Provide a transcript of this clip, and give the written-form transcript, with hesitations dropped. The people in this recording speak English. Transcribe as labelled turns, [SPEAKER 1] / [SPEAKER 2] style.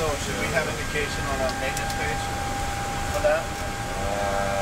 [SPEAKER 1] So should we have indication on a maintenance page for that?